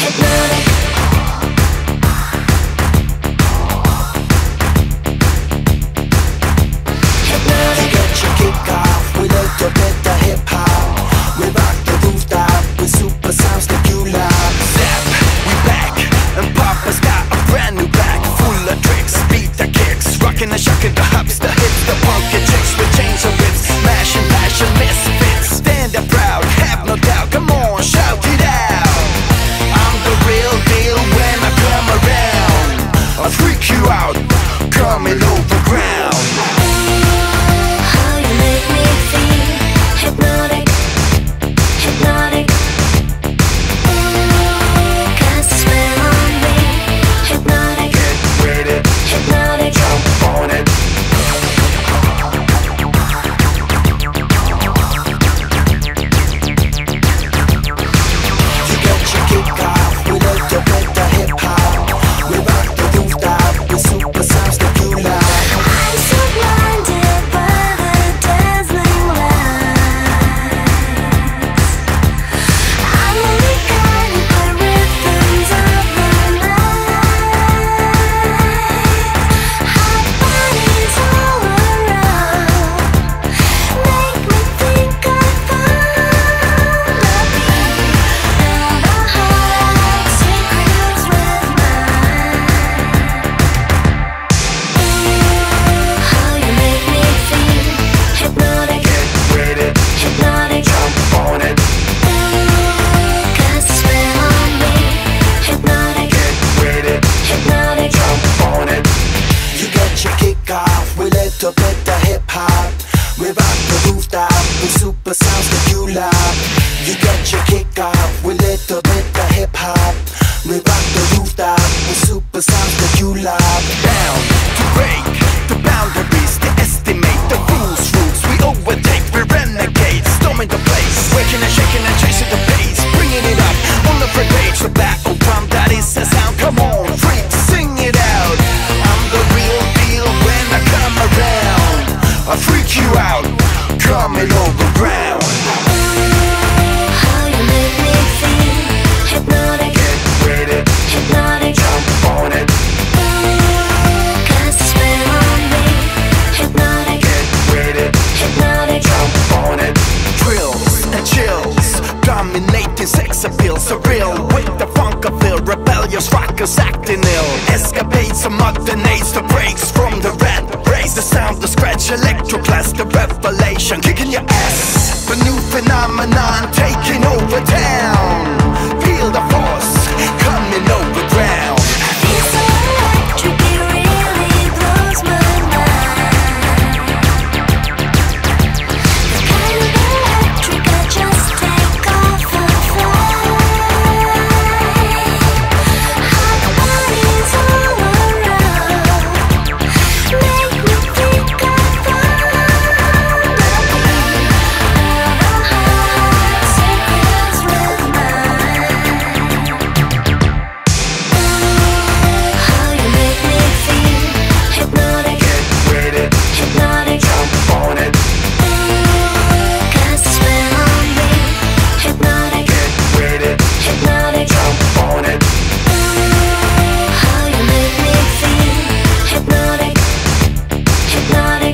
Rockin' and shockin', the hops, the hips, the punky chicks with chains and whips, smashing passion, misfits. Stand up proud, have no doubt, come on, shout it out. I'm the real deal when I come around. I'll freak you out, coming over ground. How you make me feel hypnotic, hypnotic. Cast a spell on me, hypnotic. Get ready, Hypnotic. jump on it. You get your kick off with a little bit of hip hop. We rock the rooftop with super sounds that you love. I'm so blinded by the dazzling lights. I'm only guided by rhythms of the night. Hot bodies all around make me think I found a beat. Now the heart synchronizes with mine. How you make me feel hypnotic, Get ready, hypnotic. jump on it. Cast a spell on me, hypnotic, Get ready, hypnotic. jump on it. You get your kick off with a little bit of hip hop. We rock the rooftop with super sounds that you love. You get your kick off with a little bit of hip hop. We rock the rooftop with super sounds that you love. Down to break the boundaries, to estimate the rules. We overtake, we renegade, storming the place, waking and shaking and chasing the pace, bringing it up on the front page. The battle drum, that is the sound. Come on, freaks, sing it out. I'm the real deal when I come around. I freak you out, coming over ground. How you make me feel hypnotic, Get ready, hypnotic. jump on it. Cast a spell on me, hypnotic, Get ready, hypnotic. jump on it. Thrills and chills, dominating sex appeal, surreal with the funk of feel, rebellious rockers acting ill. Escapades of modern age, the breaks from the rat race, the sound, the scratch, electroclass, the revelation, kicking your ass. The new phenomenon taking over town. Feel the force coming over ground. Feel so electric, it really blows my mind. The kind of electric I just take off and fly. Hot bodies all around make me think I found a beat. Now the heart synchronizes with mine. How you make me feel hypnotic, Get ready, hypnotic. jump on it. Cast a spell on me, hypnotic, Get ready, hypnotic. jump on it. How you make me feel hypnotic, hypnotic.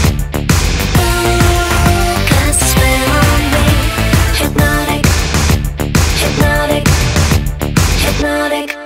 Cast a spell on me, hypnotic, hypnotic, hypnotic.